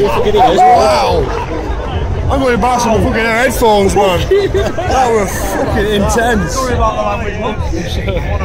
Wow! I'm going to buy some fucking headphones, man. That was fucking intense.